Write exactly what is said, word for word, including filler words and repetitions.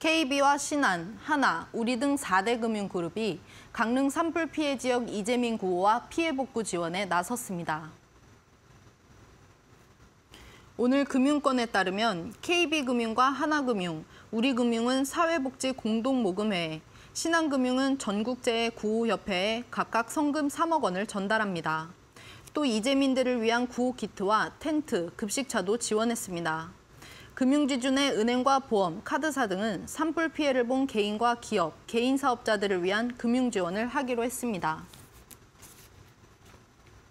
케이비와 신한, 하나, 우리 등 사 대 금융그룹이 강릉 산불 피해 지역 이재민 구호와 피해 복구 지원에 나섰습니다. 오늘 금융권에 따르면 케이비금융과 하나금융, 우리금융은 사회복지 공동모금회에, 신한금융은 전국재해 구호협회에 각각 성금 삼억 원을 전달합니다. 또 이재민들을 위한 구호 키트와 텐트, 급식차도 지원했습니다. 금융지주 내 은행과 보험, 카드사 등은 산불 피해를 본 개인과 기업, 개인 사업자들을 위한 금융 지원을 하기로 했습니다.